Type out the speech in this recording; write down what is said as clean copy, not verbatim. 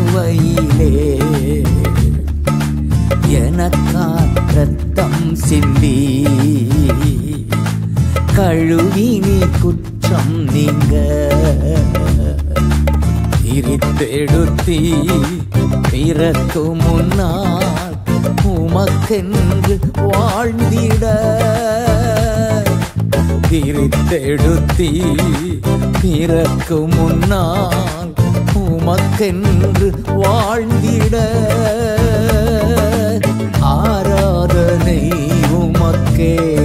சிலுவையிலே எனக்கா ரத்தம் சிந்தி கழுவி நீ குற்றம் நீங்க பிரித்தெடுத்தி பிறக்கு முன்னால் உமக்கென்று வாழ்ந்திட பிரித்தெடுத்தி பிறக்கு முன்னால் உமக்கென்று வாழ்ந்திட ஆராதனை உமக்கே